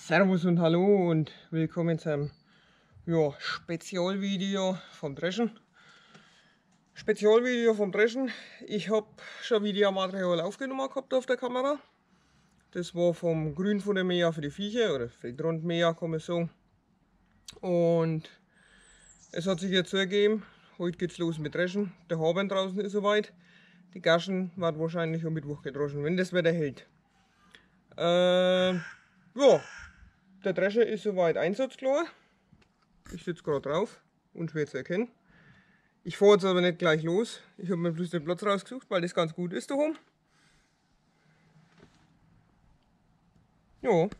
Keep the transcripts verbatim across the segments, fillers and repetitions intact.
Servus und Hallo und willkommen zu einem ja, Spezialvideo vom Dreschen. Spezialvideo vom Dreschen. Ich habe schon Videomaterial aufgenommen gehabt auf der Kamera. Das war vom Grünfuttermäher für die Viecher oder Feldrundmäher, kann man sagen. Und es hat sich jetzt so ergeben, heute geht es los mit Dreschen. Der Haben draußen ist soweit. Die Gaschen werden wahrscheinlich am Mittwoch gedroschen, wenn das Wetter hält. Äh, ja. Der Drescher ist soweit einsatzklar. Ich sitze gerade drauf, unschwer zu erkennen. Ich fahre jetzt aber nicht gleich los. Ich habe mir bloß den Platz rausgesucht, weil das ganz gut ist daheim. Ja.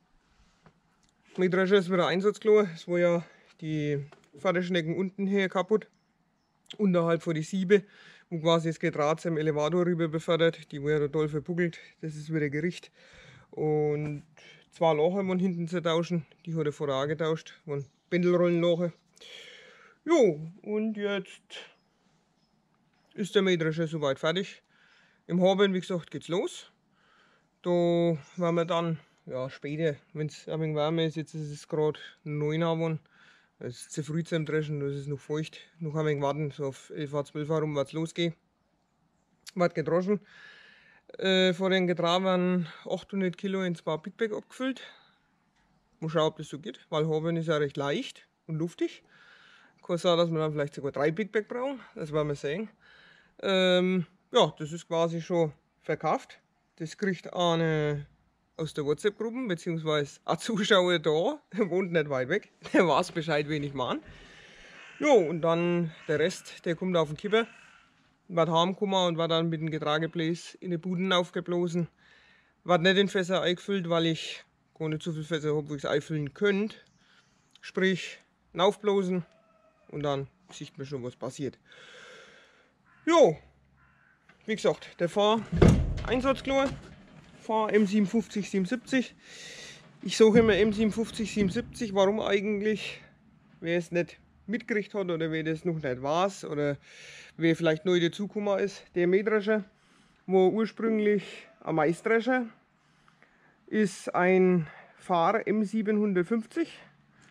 Mein Drescher ist wieder einsatzklar. Es war ja die Vaterschnecken unten hier kaputt. Unterhalb von die Siebe, wo quasi das Gedraht zum Elevator rüber befördert. Die war ja total verbuckelt. Das ist wieder Gericht. Und zwei Lacher waren hinten zu tauschen, die hat er vorher auch getauscht, waren Bändelrollenlacher. Jo, und jetzt ist der Mähdrescher soweit fertig. Im Haben, wie gesagt, geht's los. Da werden wir dann, ja später, wenn es ein wenig wärmer ist, jetzt ist es gerade neun Uhr geworden. Es ist zu früh zum Dreschen, das ist noch feucht. Noch ein wenig warten, so auf elf Uhr, zwölf Uhr rum wird es losgehen. Wird gedroschen. Äh, vor den Getragen werden achthundert Kilo in zwei Big Bag abgefüllt. Mal schauen, ob das so geht, weil Haben ist ja recht leicht und luftig. Kann sein, dass wir dann vielleicht sogar drei Big Bag brauchen, das werden wir sehen. Ähm, ja, das ist quasi schon verkauft. Das kriegt eine aus der WhatsApp-Gruppe, beziehungsweise ein Zuschauer da, der wohnt nicht weit weg, der weiß Bescheid, wen ich meine. Jo, und dann der Rest, der kommt auf den Kipper. Wird heimgekommen und wird dann mit dem Getragebläs in die Buden aufgeblasen. Wird nicht in Fässer eingefüllt, weil ich gar nicht so viel Fässer habe, wo ich es einfüllen könnte. Sprich, aufblasen und dann sieht man schon, was passiert. Jo, wie gesagt, der Fahr einsatzklar. Fahr M siebenundfünfzig siebenundsiebzig. Ich suche immer M siebenundfünfzig siebenundsiebzig. Warum eigentlich? Wer es nicht mitgekriegt hat oder wer das noch nicht weiß oder wer vielleicht neu dazugekommen ist, der Mähdrescher war ursprünglich ein Maisdrescher, ist ein Fahr M siebenhundertfünfzig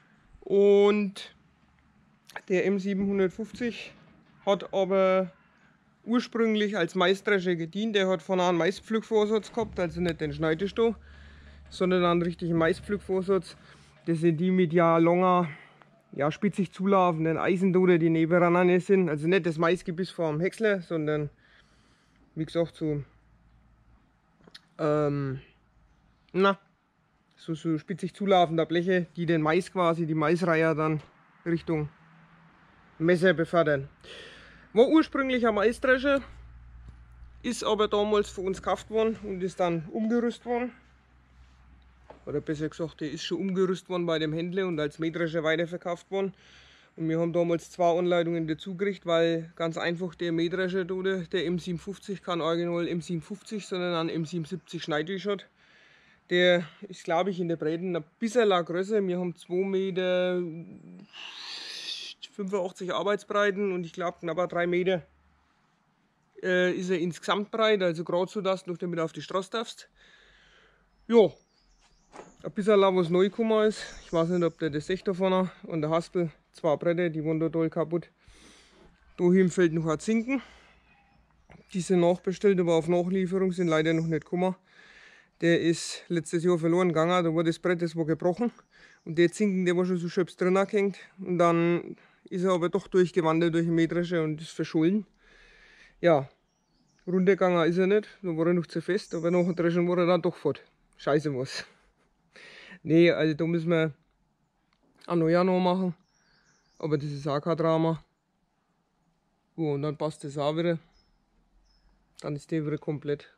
und der M siebenhundertfünfzig hat aber ursprünglich als Maisdrescher gedient. Der hat von einem Maispflückvorsatz gehabt, also nicht den Schneidestau, sondern einen richtigen Maispflückvorsatz. Das sind die mit ja langer, ja, spitzig zulaufenden Eisendoder, die nebeneinander sind. Also nicht das Maisgebiss vom Häcksler, sondern wie gesagt so, ähm, na, so, so spitzig zulaufender Bleche, die den Mais quasi, die Maisreiher dann Richtung Messer befördern. War ursprünglich ein Maisdrescher, ist aber damals von uns gekauft worden und ist dann umgerüstet worden. Oder besser gesagt, der ist schon umgerüstet worden bei dem Händler und als Mähdrescher weiterverkauft worden. Und wir haben damals zwei Anleitungen dazu gekriegt, weil ganz einfach der Mähdrescher, der M siebenundfünfzig, kein Original M siebenundfünfzig, sondern ein M siebenundsiebzig Schneidtisch hat. Der ist, glaube ich, in der Breite ein bisschen größer. Wir haben zwei Meter fünfundachtzig Arbeitsbreiten und ich glaube knapp drei Meter äh, ist er insgesamt breit, also gerade so, dass du noch damit auf die Straße darfst. Ja. Ein bisschen was neu gekommen ist. Ich weiß nicht, ob der das echt davon hat. Und der Haspel, zwei Bretter, die waren total kaputt. Da hier im Feld noch ein Zinken. Die sind nachbestellt, aber auf Nachlieferung sind leider noch nicht gekommen. Der ist letztes Jahr verloren gegangen. Da war das Brett, das war gebrochen. Und der Zinken, der war schon so schöps drin gehängt. Und dann ist er aber doch durchgewandert durch den Mähdrescher und ist verschollen. Ja, runtergegangen ist er nicht. Da war er noch zu fest, aber nach dem Dreschen war er dann doch fort. Scheiße was. Nee, also da müssen wir ein neuer noch machen. Aber das ist auch kein Drama. Oh, und dann passt das auch wieder. Dann ist der wieder komplett.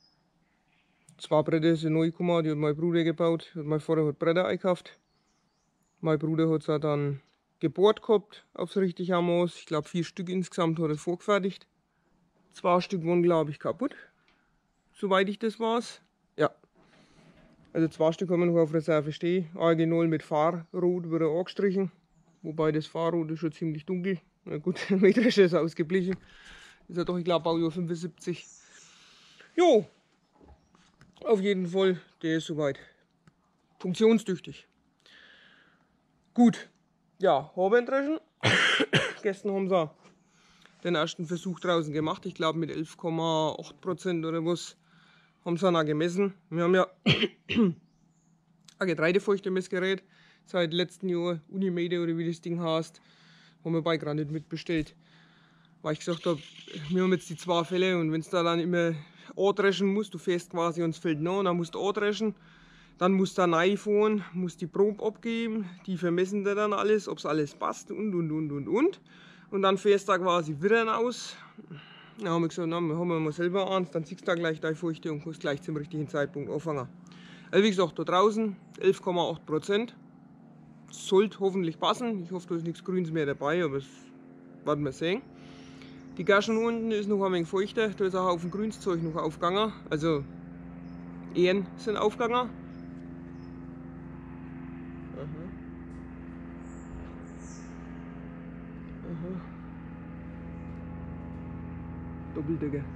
Zwei Bretter sind neu gekommen, die hat mein Bruder gebaut. Mein Vater hat Bretter eingekauft. Mein Bruder hat es auch dann gebohrt gehabt aufs richtige Maß. Ich glaube vier Stück insgesamt hat er vorgefertigt. Zwei Stück waren glaube ich kaputt. Soweit ich das weiß. Ja. Also zwei Stück haben wir noch auf Reserve stehen. Original mit Fahrrot wurde angestrichen. Wobei das Fahrrot ist schon ziemlich dunkel. Na gut, der Mähdrescher ist ausgeblichen. Ist ja doch, ich glaube, Baujahr fünfundsiebzig. Jo, auf jeden Fall, der ist soweit funktionstüchtig. Gut, ja, Haarbendreschen. Gestern haben sie den ersten Versuch draußen gemacht. Ich glaube mit elf Komma acht Prozent oder was haben sie dann gemessen. Wir haben ja ein Getreidefeuchtemessgerät seit letztem Jahr, Unimede oder wie das Ding heißt, haben wir bei Granit mitbestellt. Weil ich gesagt habe, wir haben jetzt die zwei Fälle und wenn es da dann immer andreschen musst, du fährst quasi ans Feld nach und dann musst du andreschen, dann musst du da reinfahren, musst die Probe abgeben, die vermessen dir dann alles, ob es alles passt und und und und und. Und dann fährst du da quasi wieder aus. Dann haben wir gesagt, na, wir haben wir mal selber eins, dann siehst du da gleich deine Feuchte und kannst gleich zum richtigen Zeitpunkt anfangen. Also wie gesagt, da draußen elf Komma acht Prozent. Sollte hoffentlich passen. Ich hoffe, da ist nichts Grünes mehr dabei, aber das werden wir sehen. Die Gaschen unten ist noch ein wenig feuchter, da ist auch auf dem Grünszeug noch aufgegangen. Also Ähren sind aufgegangen. Aha. Aha. Doppeldecke.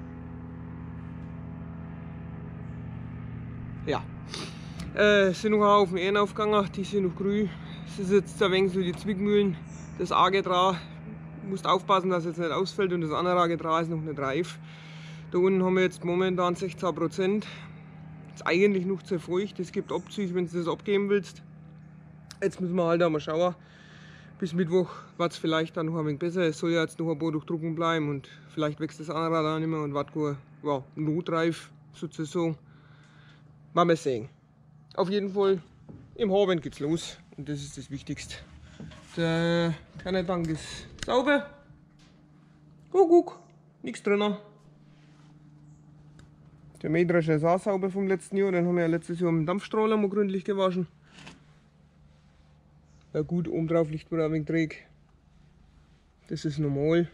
Ja. Äh, sind noch auf dem Ähren aufgegangen, die sind noch grün. Es ist jetzt ein wenig so die Zwickmühlen, das A G drei. Du musst aufpassen, dass es jetzt nicht ausfällt und das andere A G drei ist noch nicht reif. Da unten haben wir jetzt momentan sechzehn Prozent. Ist eigentlich noch zu feucht. Es gibt Abzüge, wenn du das abgeben willst. Jetzt müssen wir halt einmal schauen. Bis Mittwoch wird es vielleicht dann noch ein wenig besser. Es soll ja jetzt noch ein paar durchtrocken bleiben und vielleicht wächst das andere dann nicht mehr und wird gar ja, notreif sozusagen. Mal sehen. Auf jeden Fall im Haarbend geht's los und das ist das Wichtigste. Der Kerntank ist sauber. Guck, guck, nichts drin. Der Mähdrescher ist auch sauber vom letzten Jahr. Den haben wir ja letztes Jahr mit dem Dampfstrahler mal gründlich gewaschen. Ja gut, oben drauf liegt mir ein wenig Dreck. Das ist normal.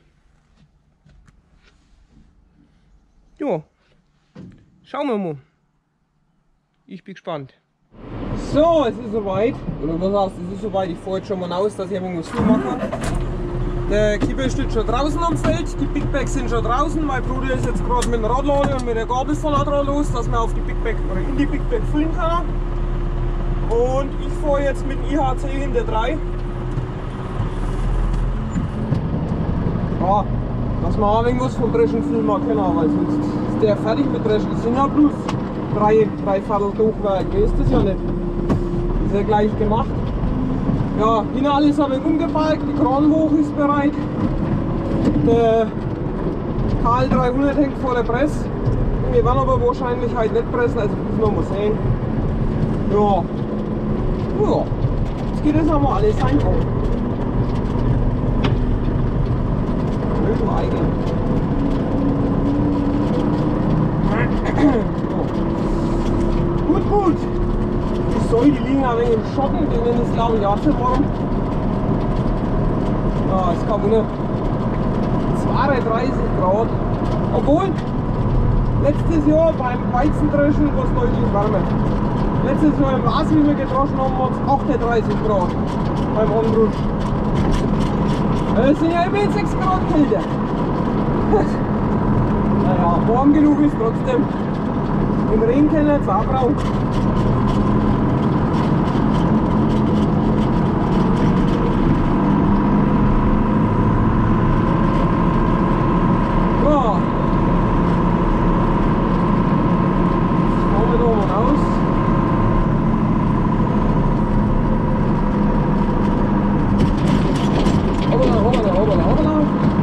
Ja, schauen wir mal. Ich bin gespannt. So, es ist soweit. Oder was heißt, es ist soweit. Ich fahre jetzt schon mal aus, dass ich irgendwas mache. Der Kipper steht schon draußen am Feld. Die Big Bags sind schon draußen. Mein Bruder ist jetzt gerade mit dem Radlader und mit der Gabel von dran los, dass wir auf die Big Bag oder in die Big Bag füllen können. Und ich fahre jetzt mit I H C hinter drei. Ja, dass wir auch irgendwas vom Dreschen filmen können, weil sonst ist der fertig mit Dreschen. Das sind ja bloß drei, drei Viertel Durchwerk, ist das ja nicht. Das ist ja gleich gemacht. Ja, hinten alles habe ich umgebalgt, die Kranhoch ist bereit. Der K L dreihundert hängt vor der Presse. Wir werden aber wahrscheinlich heute nicht pressen, also müssen wir mal sehen. Ja, ja, jetzt geht es aber alles einfach. Blöden Eigen. Gut, gut. Die Säule liegen ein wenig im Schatten, denen ist glaube ich auch schon warm. Ja, es kann nur zweiunddreißig Grad. Obwohl, letztes Jahr beim Weizendreschen war es deutlich wärmer. Letztes Jahr im Rasen, wie wir gedroschen haben, war es achtunddreißig Grad beim Anrutsch. Es sind ja immerhin sechs Grad kälter. Naja, warm genug ist trotzdem. Im Regen können wir jetzt auch brauchen. Ja. Fahren wir da mal raus. Hoppala, hoppala, hoppala, hoppala.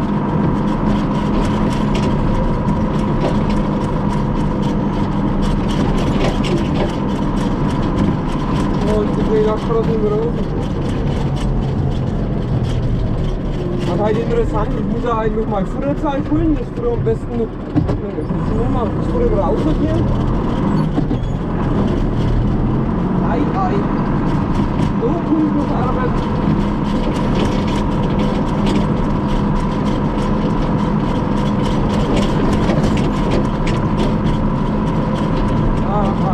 Das ist halt interessant, ich muss ja halt noch mal Futterzeug holen, das Futter am besten noch, das Futter wieder aussortieren. Ei, ei. So kommt noch Arbeit. Aha.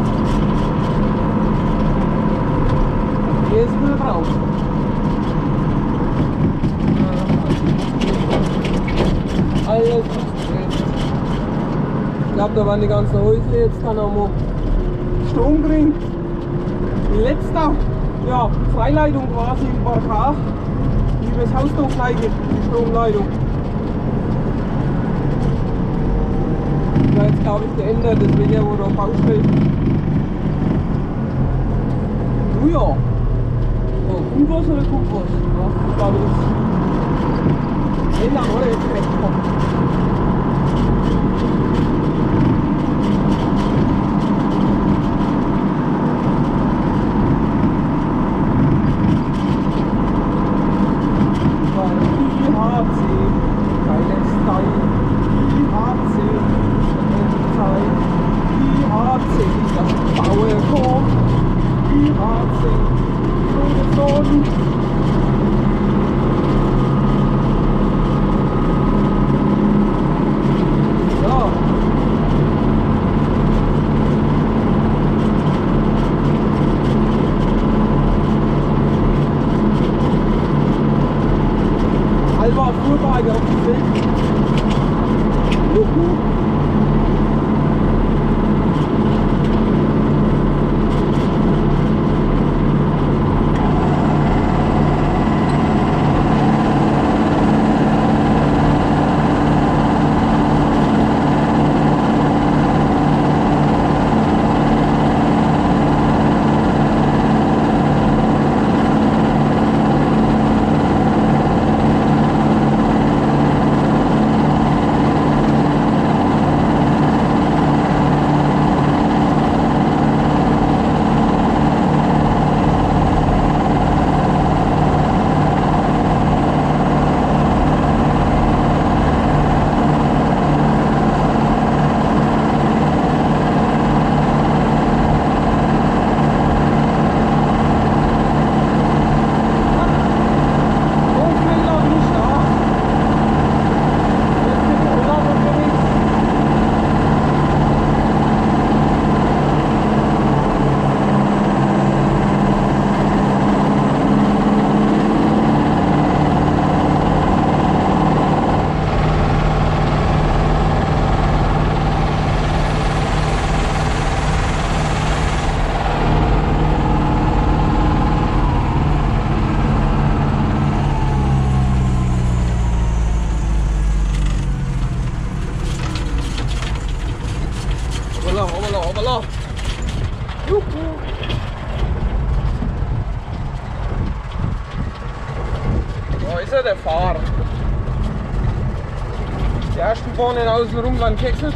Jetzt will er raus. Alles ist drin. Ich glaube, da waren die ganzen Häusle, jetzt kann er mal Strom kriegen. letzter ja, Freileitung quasi in Barkar, die übers Hausdorf geht, die Stromleitung. Die war jetzt glaube ich geändert, deswegen wurde auch Baustellen. Oh ja. Oh, Kuhwurst oder Kuhwurst? Ja, ich glaube das. Ändern oder jetzt wegkommen. Alba Fuhrwagen auf dem Weg. Juhu. Hoppala, hoppala, hoppala. Juhu. Da ist er, der Fahrer. Die ersten Bahnen außen rum waren gekäckselt.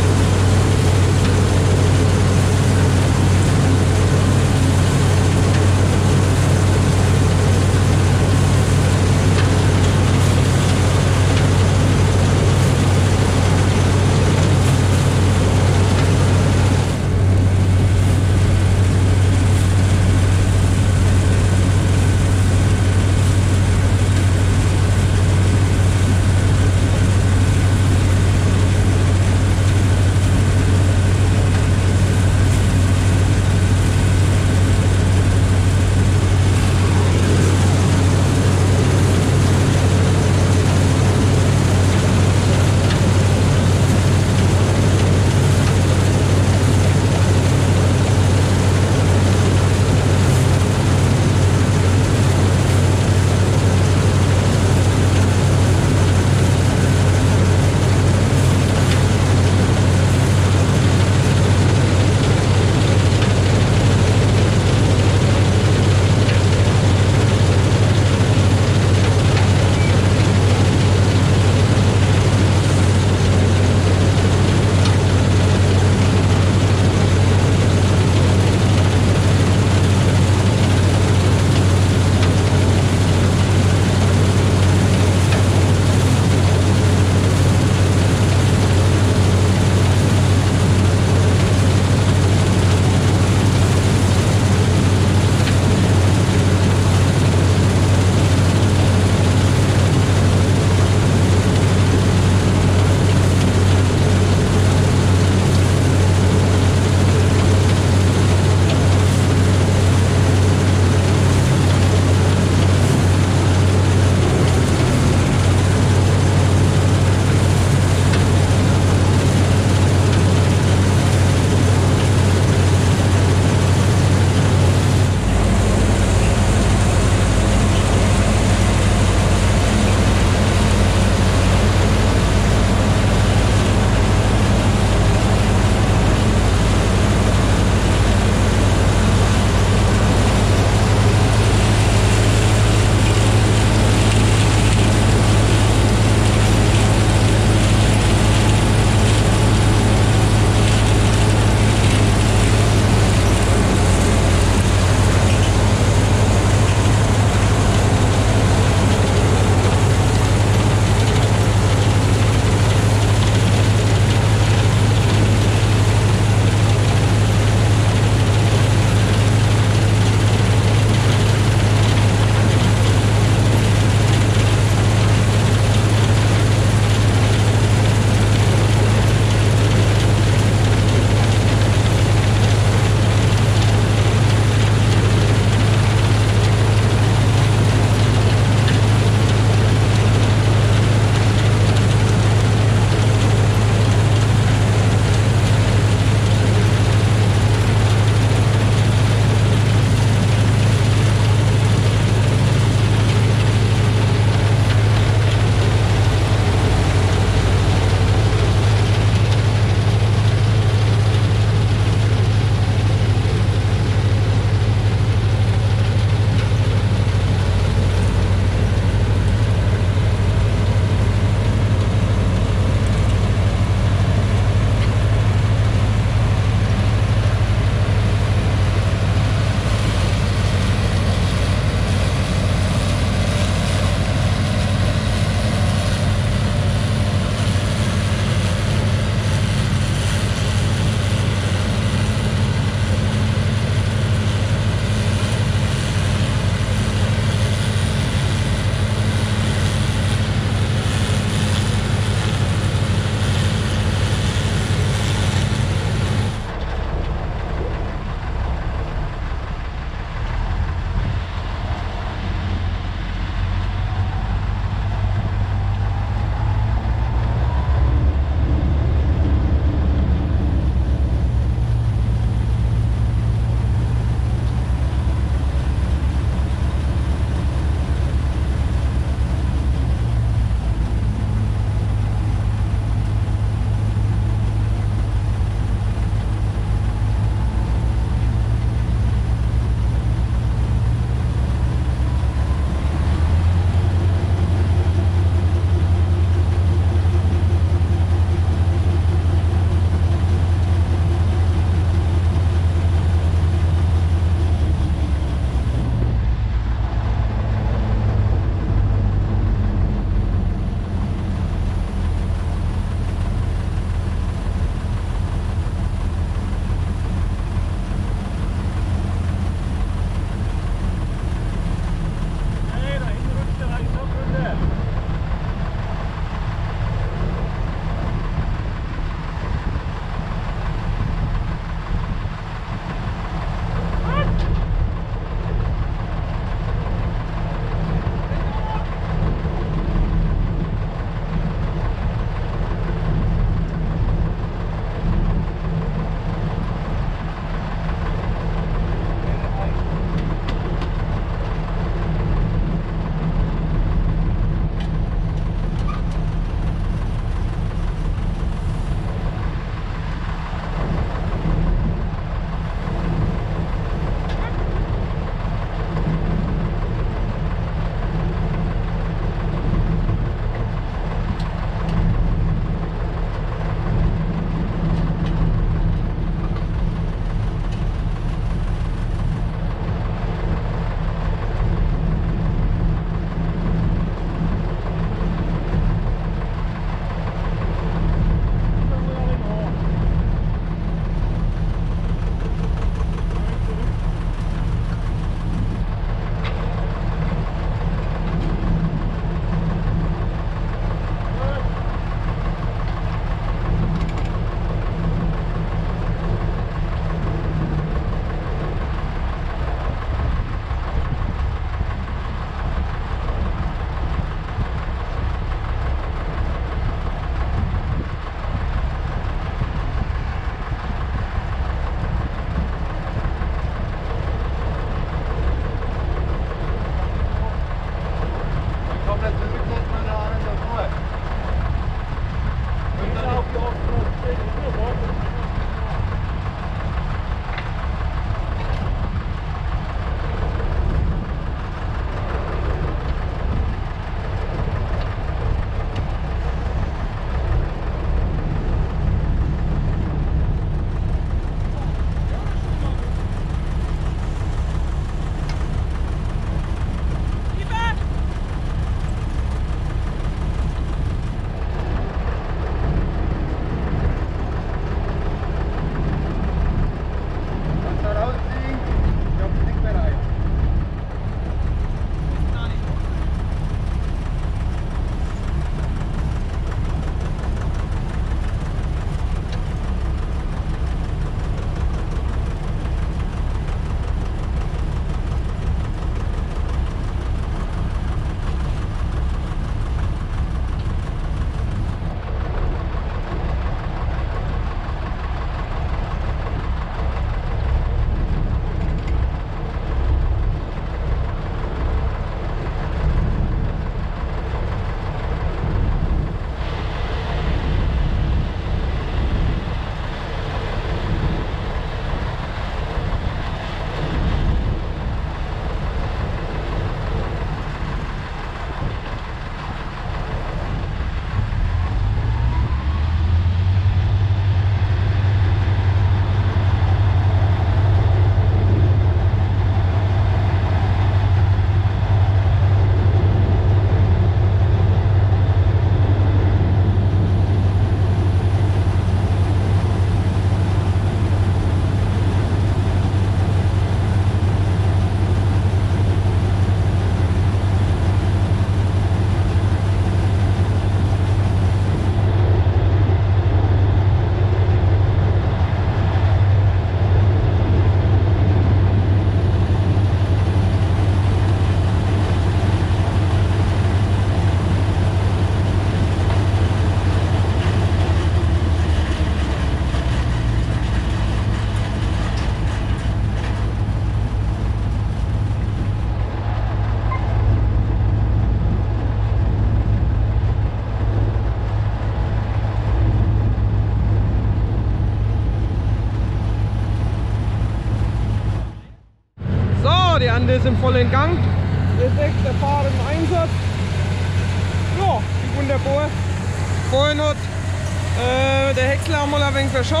alles im vollen Gang. Ihr seht, der Fahrer im Einsatz. Ja, die wunderbar. Vorhin hat äh, der Häcksler mal ein wenig verschoppt.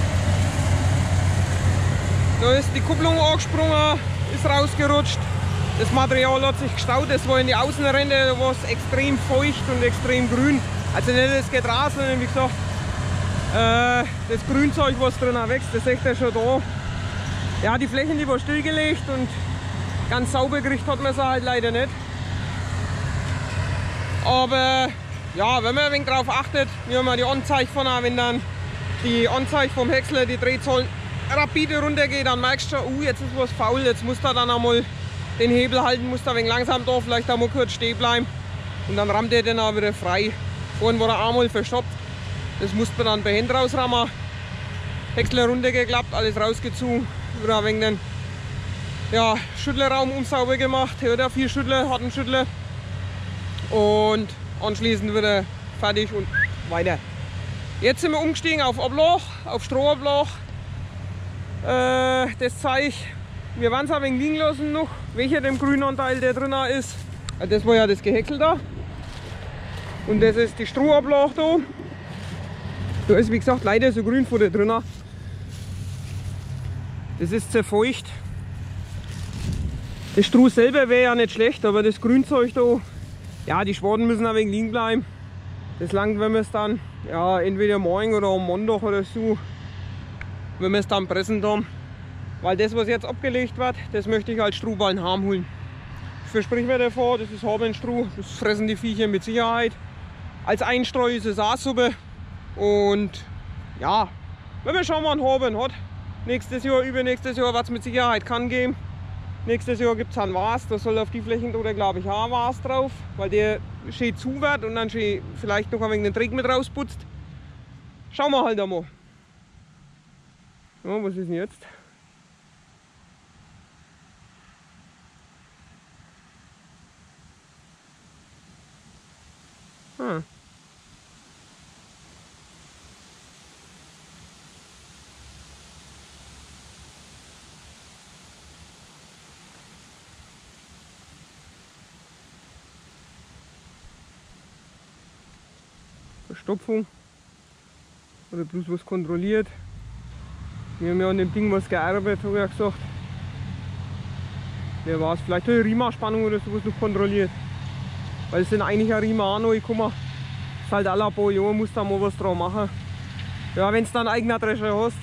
Da ist die Kupplung angesprungen, ist rausgerutscht. Das Material hat sich gestaut, das war in die Außenränder, da war es extrem feucht und extrem grün. Also nicht das Gras, sondern wie gesagt, äh, das Grünzeug, was drinnen wächst, das seht ihr schon da. Ja, die Flächen, die war stillgelegt und ganz sauber gekriegt hat man sie halt leider nicht. Aber ja, wenn man ein wenig drauf achtet, wie man die Anzeige von, wenn dann die Anzeige vom Häcksler, die Drehzahl rapide runtergeht, dann merkst du schon, uh, jetzt ist was faul, jetzt muss da dann einmal den Hebel halten, muss da ein wenig langsam da, vielleicht einmal kurz stehen bleiben und dann rammt er den auch wieder frei. Vorhin war er einmal verstopft, das musste man dann per Hand rausrammen. Häcksler runtergeklappt, alles rausgezogen, wieder ein wenig den ja, Schüttlerraum unsauber gemacht, hier hat er vier Schüttler, hat einen Schüttler und anschließend wieder fertig und weiter. Jetzt sind wir umgestiegen auf Ablach, auf Strohablach. Äh, das zeige ich. Wir werden es ein wenig liegen lassen noch, welcher dem Grünanteil der drin ist. Das war ja das Gehäcksel da. Und das ist die Strohablach da. Da ist wie gesagt leider so Grünfutter drin. Das ist zerfeucht. Das Stroh selber wäre ja nicht schlecht, aber das Grünzeug da, ja, die Schwaden müssen ein wenig liegen bleiben. Das langt, wenn wir es dann, ja, entweder morgen oder am Montag oder so, wenn wir es dann pressen haben. Weil das, was jetzt abgelegt wird, das möchte ich als Strohballen heimholen. Ich verspreche mir davor, das ist Habenstroh, das fressen die Viecher mit Sicherheit. Als Einstreu ist es auch super. Und ja, wenn man schon mal einen Haben hat, nächstes Jahr, übernächstes Jahr wird es mit Sicherheit kann geben. Nächstes Jahr gibt es einen Was, da soll auf die Flächen oder glaube ich auch ein Was drauf, weil der schön zu wird und dann schön vielleicht noch ein wenig den Dreck mit rausputzt. Schauen wir halt einmal. Ja, was ist denn jetzt? Hm. Verstopfung oder bloß was kontrolliert. Wir haben ja an dem Ding was gearbeitet, habe ich ja gesagt. Wer weiß, vielleicht eine Riemenspannung oder sowas noch kontrolliert. Weil es sind eigentlich ein Riemen auch neu gekommen. Ist halt alle paar Jahre, muss da mal was drauf machen. Ja, wenn du dann einen eigenen Drescher hast,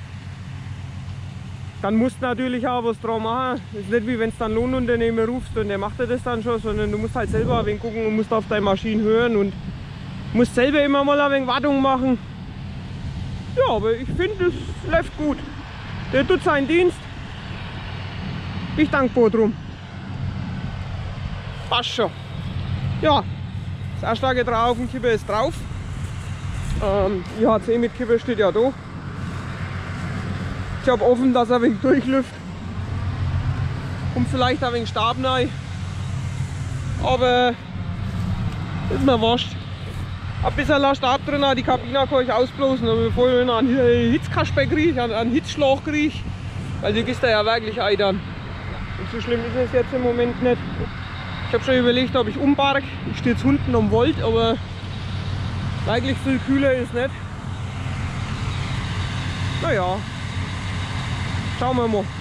dann musst du natürlich auch was drauf machen. Das ist nicht wie wenn du dann Lohnunternehmer rufst und der macht dir das dann schon, sondern du musst halt selber ein wenig gucken und musst auf deine Maschine hören und musst selber immer mal ein wenig Wartung machen. Ja, aber ich finde, es läuft gut. Der tut seinen Dienst. Ich dankbar drum. Passt schon. Ja, das erste drauf, ein Kipper ist drauf. Ähm, I H C mit Kipper steht ja da. Ich habe offen, dass er ein wenig durchlüft. Und vielleicht ein wenig Stab rein. Aber ist mir wurscht. Ein bisschen Stab drin, die Kabine kann ich ausblasen, aber bevor ich einen Hitzkasper kriege, einen Hitzschlag kriege, weil die gehst ja wirklich eitern. Und so schlimm ist es jetzt im Moment nicht. Ich habe schon überlegt, ob ich umbarg. Ich stehe jetzt unten am Wald, aber eigentlich viel kühler ist nicht. Naja, schauen wir mal.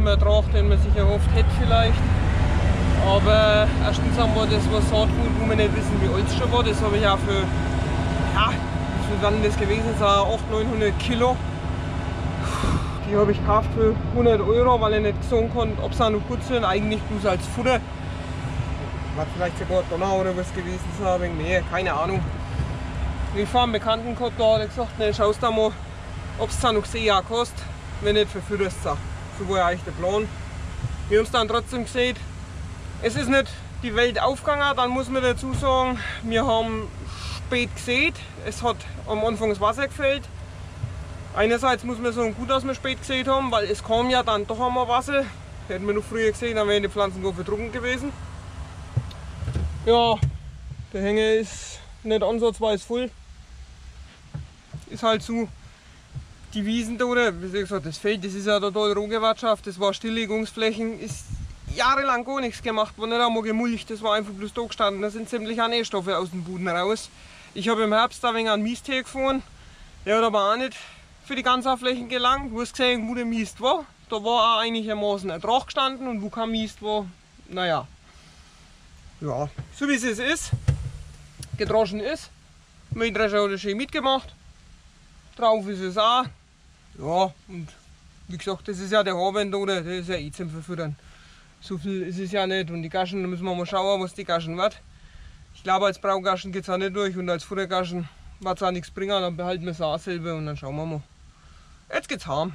dem Ertrag, den man sich erhofft hätte vielleicht. Aber erstens haben wir das was Saatgut, wo wir nicht wissen, wie alt es schon war. Das habe ich auch für, ja, wie viel werden das gewesen sein, achthundert, neunhundert Kilo. Die habe ich gekauft für hundert Euro, weil ich nicht sagen konnte, ob sie auch noch gut sind. Eigentlich bloß als Futter. War vielleicht sogar Donner oder was gewesen sein, wegen mehr, keine Ahnung. Ich fahre einen Bekannten gehabt, da hat er gesagt, ne, schaust du mal, ob es noch gesehen kostet. Wenn nicht, verfütterst du es. So war eigentlich der Plan. Wir haben es dann trotzdem gesehen. Es ist nicht die Welt aufgegangen, dann muss man dazu sagen, wir haben spät gesät. Es hat am Anfang das Wasser gefällt. Einerseits muss man sagen, gut, dass wir spät gesät haben, weil es kam ja dann doch einmal Wasser. Hätten wir noch früher gesehen, dann wären die Pflanzen gar vertrocknet gewesen. Ja, der Hänger ist nicht ansatzweise voll. Ist halt so. Die Wiesen da, oder wie gesagt, das Feld, das ist ja total Rohgewirtschaft, das war Stilllegungsflächen, ist jahrelang gar nichts gemacht, war nicht einmal gemulcht, das war einfach bloß da gestanden, da sind sämtliche Nährstoffe aus dem Boden raus. Ich habe im Herbst ein wenig an Miestee gefahren, der hat aber auch nicht für die ganzen Flächen gelangt. Du hast gesehen, wo der Mist war, da war auch einigermaßen Ertrag gestanden und wo kein Mist war, naja. Ja, so wie es ist, gedroschen ist, Mähdrescher hat er schön mitgemacht, drauf ist es auch. Ja, und wie gesagt, das ist ja der Haarwend, oder? Der ist ja eh zum Verfüttern. So viel ist es ja nicht. Und die Gaschen, da müssen wir mal schauen, was die Gaschen wird. Ich glaube, als Braugaschen geht es auch nicht durch und als Futtergaschen wird es auch nichts bringen. Dann behalten wir es auch selber und dann schauen wir mal. Jetzt geht's heim.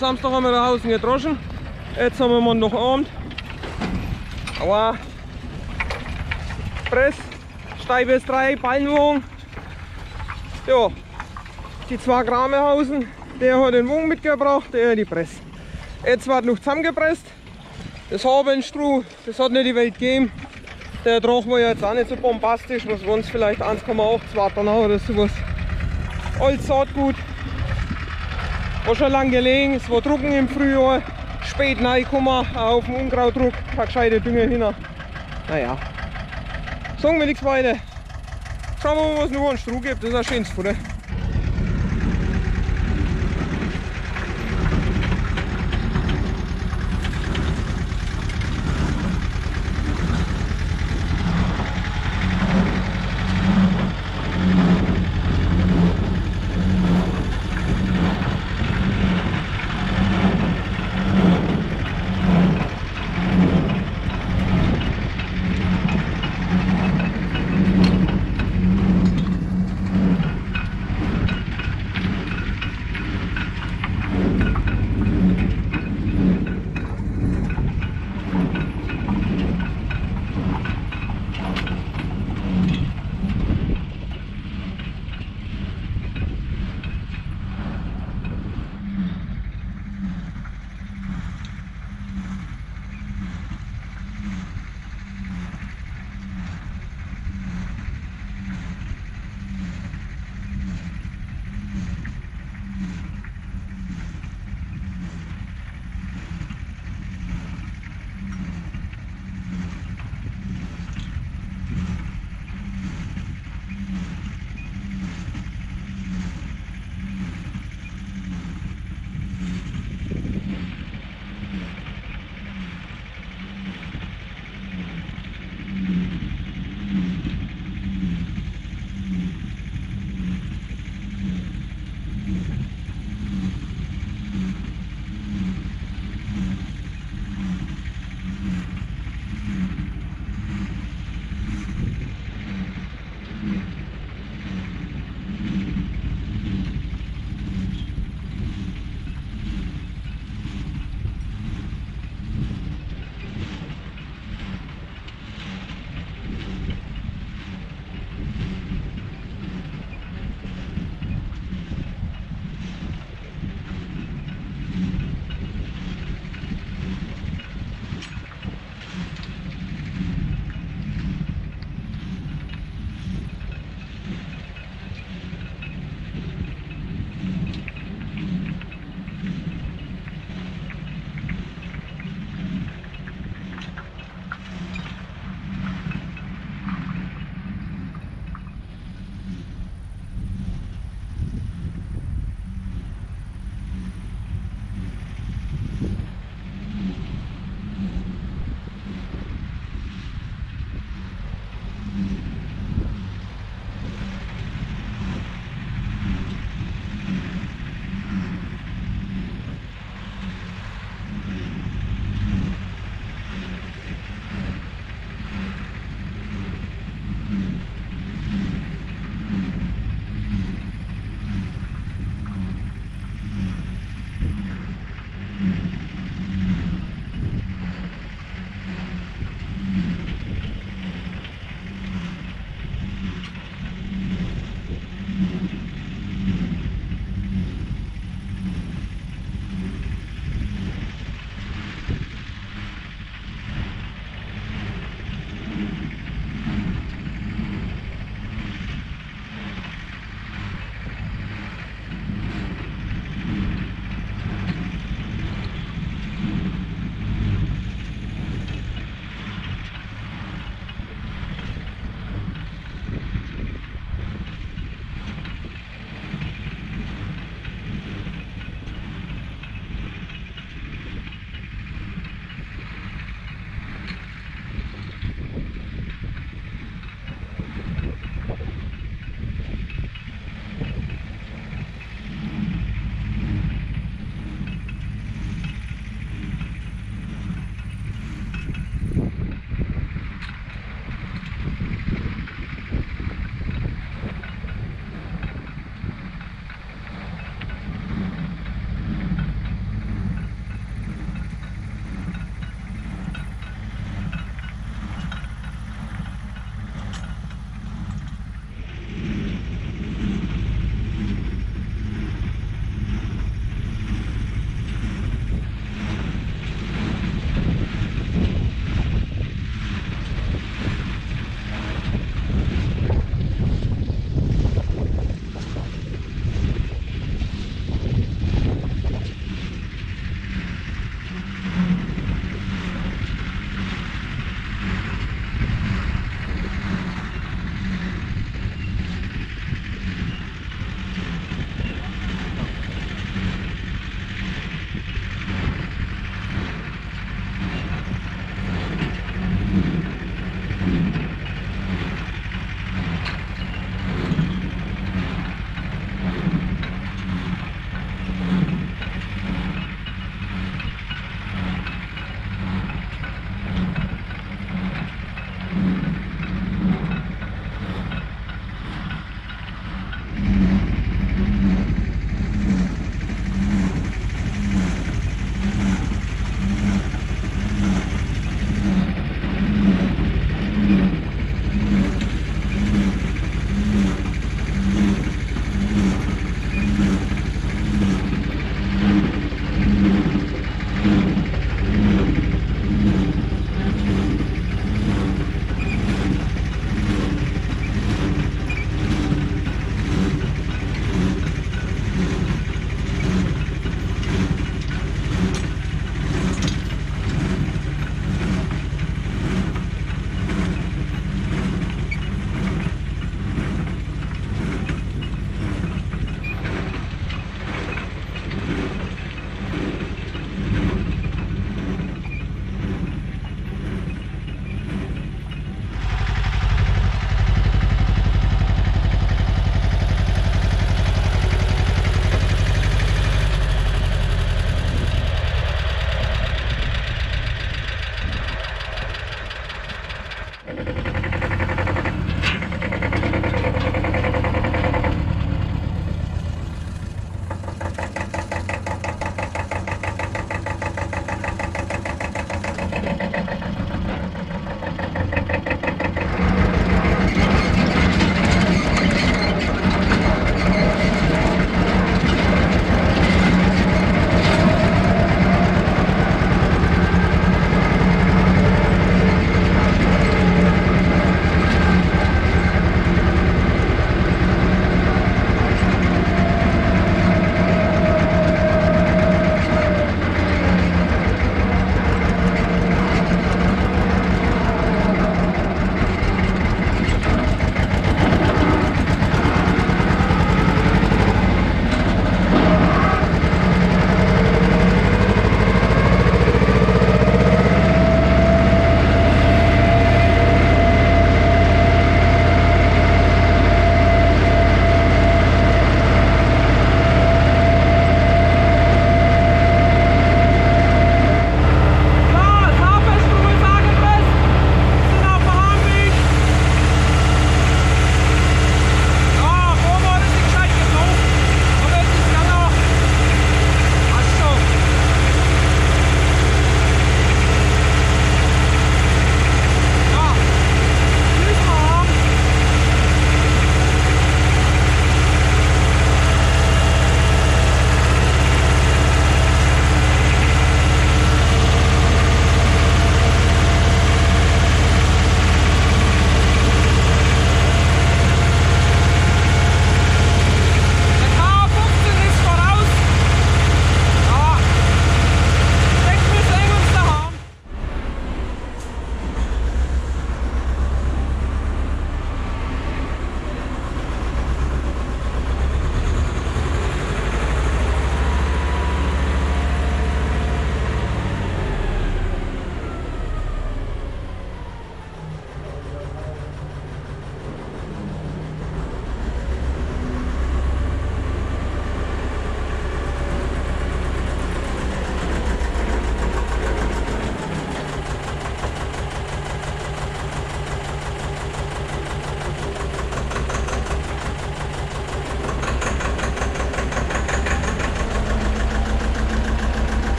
Samstag haben wir da draußen gedroschen. Jetzt haben wir Montagabend. Aua. Press, steifes drei, Ballenwogen. Ja, die zwei Kramehausen, der hat den Wogen mitgebracht, der hat die Press. Jetzt wird noch zusammengepresst. Das Habenstruh, das hat nicht die Welt gegeben. Der Trag war jetzt auch nicht so bombastisch, was waren es vielleicht eins Komma acht, zwei Tonnen oder sowas. Alles Saatgut. War schon lang gelegen, es war trocken im Frühjahr. Spät reingekommen, auf dem Unkrautdruck, keine gescheite Dünger hin. Naja, sagen wir nichts weiter. Schauen wir mal, was noch an Stroh gibt, das ist ein schönes Futter.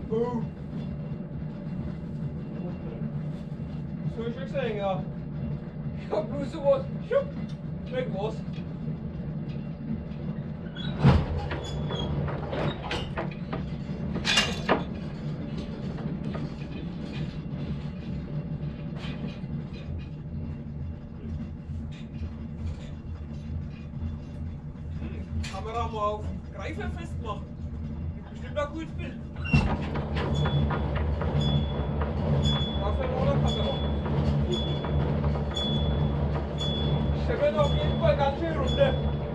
Oh. So ist es gesehen, ja. Ich hab bloß sowas. Schupp. Weg war's. Kamera mal auf Greifer festmachen. Bestimmt ein gutes Bild. Dafür noch eine Kamera. Scheppert auf jeden Fall ganz schön runter.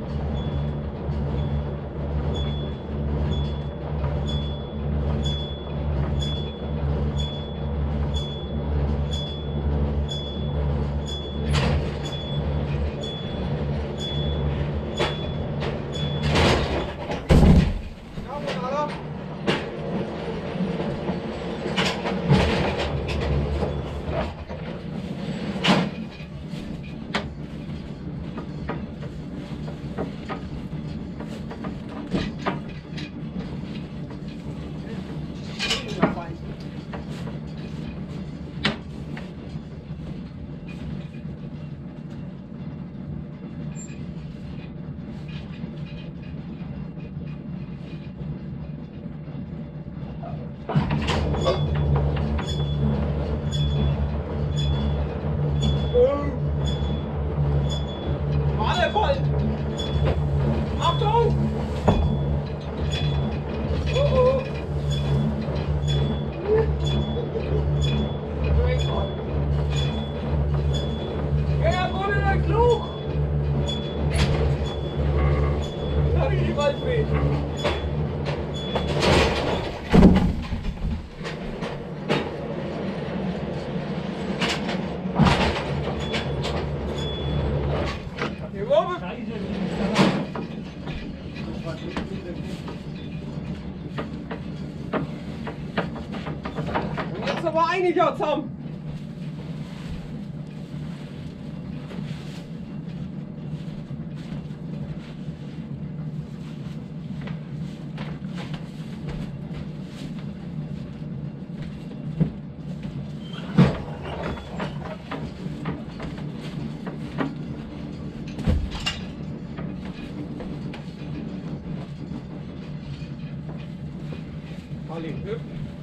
Waterfall! Achtung! Oh oh! Ja, wurde der klug! Da hab ich die Waldfee! Und jetzt aber einiger zusammen. Halli, hüpf.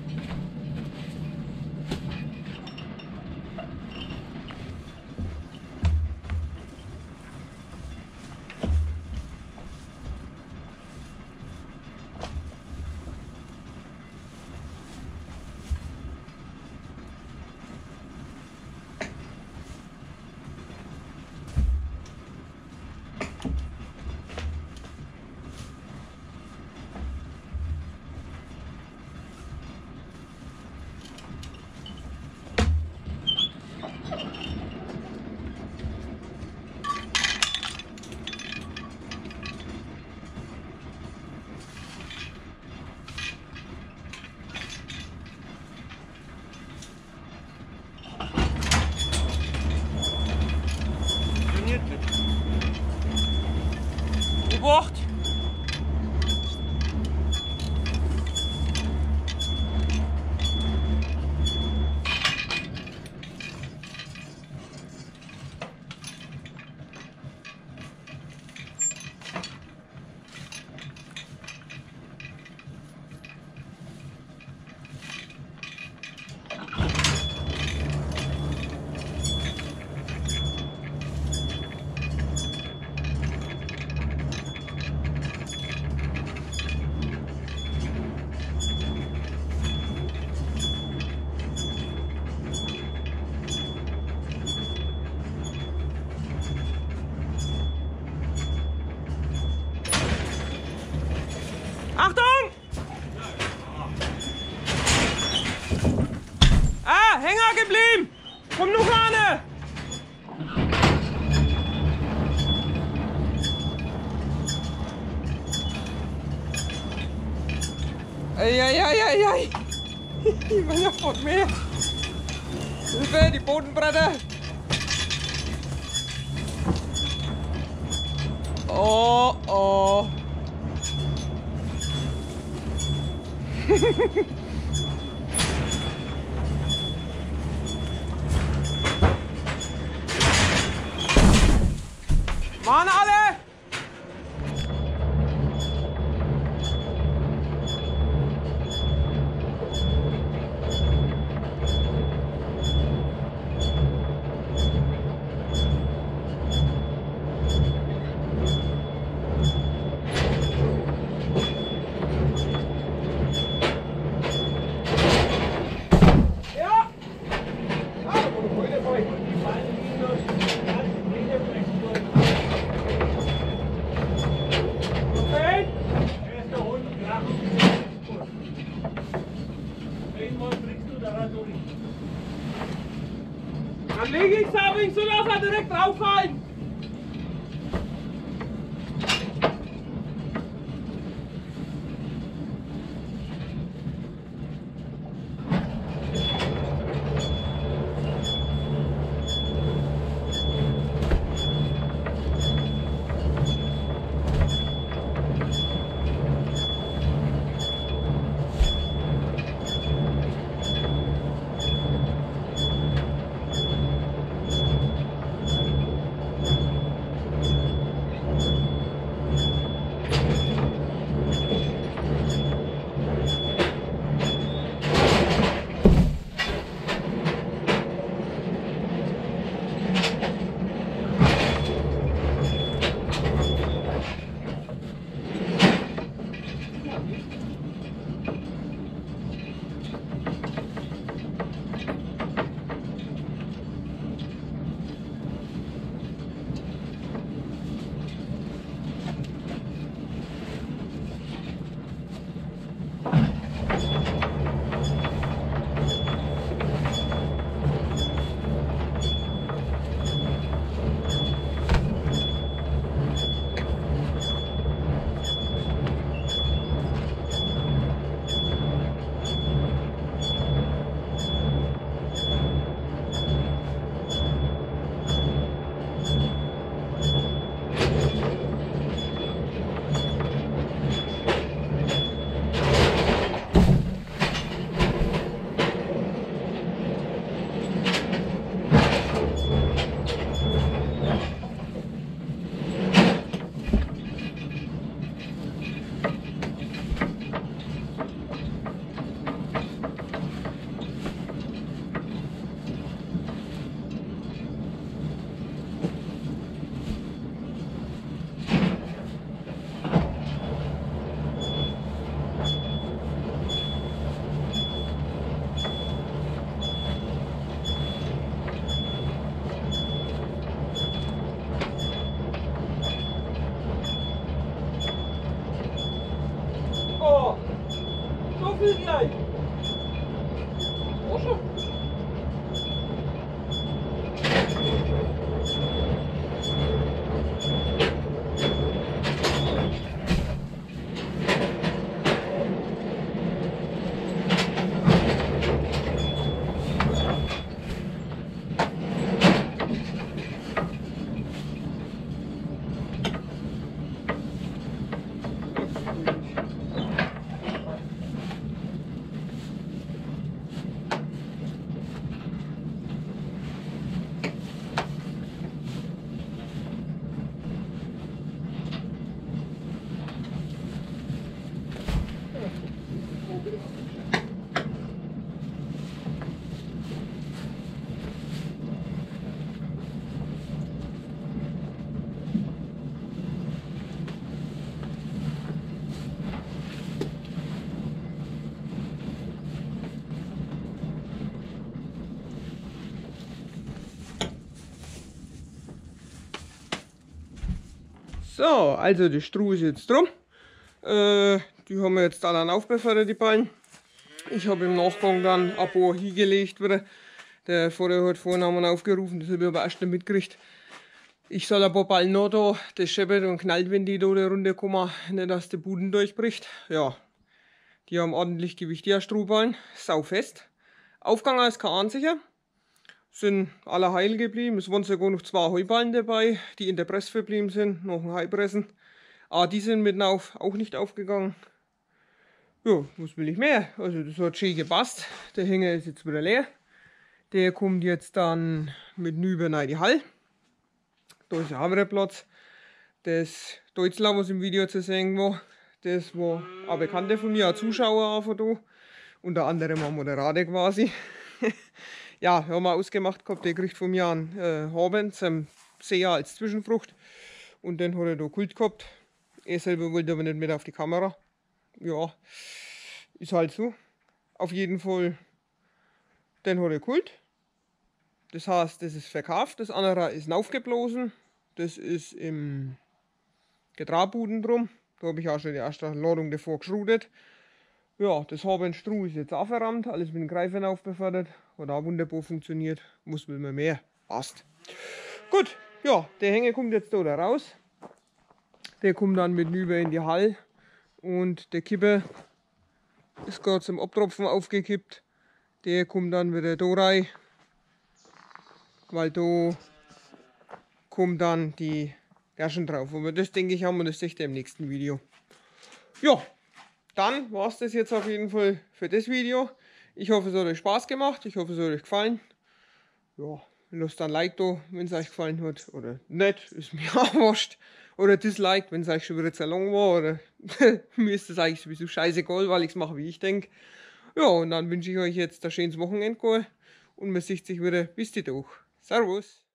Obacht! Achtung! Ah, Hänger geblieben! Komm nur vorne! Eieieiei! Ich will ja von mehr! Hilfe, die Bodenbretter! Oh, oh! Fahren alle! Dann lege ich es aber nicht so, dass er direkt drauffällt. Oh, so viel gleich. Oh, schon. So, also die Stroh ist jetzt drum. Äh, die haben wir jetzt dann aufbefördert, die Ballen. Ich habe im Nachgang dann ein paar hingelegt wieder. Der Vater hat vorhin haben wir aufgerufen, das habe ich aber erst nicht mitgekriegt. Ich soll ein paar Ballen noch da, das scheppert und knallt, wenn die da runterkommen, nicht dass der Boden durchbricht. Ja, die haben ordentlich Gewicht, die Strohballen, saufest. Aufgegangen ist kein einziger. Sind alle heil geblieben. Es waren sogar noch zwei Heuballen dabei, die in der Presse verblieben sind, noch ein Heupressen. Aber die sind mitten auf auch nicht aufgegangen. Ja, was will ich mehr? Also das hat schön gepasst. Der Hänger ist jetzt wieder leer. Der kommt jetzt dann mit nüber in die Hall. Da ist ja auch wieder Platz. das Deutschland, was im Video zu sehen war, das war ein Bekannter von mir, ein Zuschauer auch von da. Unter anderem ein Moderator quasi. Ja, haben wir ausgemacht gehabt, der kriegt von mir einen äh, Haben zum Seher als Zwischenfrucht. Und den hat er da Kult gehabt. Er selber wollte aber nicht mit auf die Kamera. Ja, ist halt so. Auf jeden Fall, den hat er Kult. Das heißt, das ist verkauft. Das andere ist aufgeblasen. Das ist im Getrabuden drum. Da habe ich auch schon die erste Ladung davor geschrudet. Ja, das Habenstruh ist jetzt auch verrammt, alles mit dem Greifen aufbefördert. Hat auch wunderbar funktioniert. Muss will man mehr. Passt. Gut, ja, der Hänger kommt jetzt da raus. Der kommt dann mit über in die Hall. Und der Kipper ist gerade zum Abtropfen aufgekippt. Der kommt dann wieder da rein. Weil da kommt dann die Gerschen drauf. Aber das denke ich haben wir, das seht ihr im nächsten Video. Ja. Dann war es das jetzt auf jeden Fall für das Video. Ich hoffe, es hat euch Spaß gemacht. Ich hoffe, es hat euch gefallen. Ja, lasst ein Like da, wenn es euch gefallen hat. Oder nicht, ist mir auch wurscht. Oder Dislike, wenn es euch schon wieder zu lang war. Oder mir ist das eigentlich sowieso scheißegal, weil ich es mache, wie ich denke. Ja, und dann wünsche ich euch jetzt ein schönes Wochenende. Und man sieht sich wieder. Bis die Tag. Servus.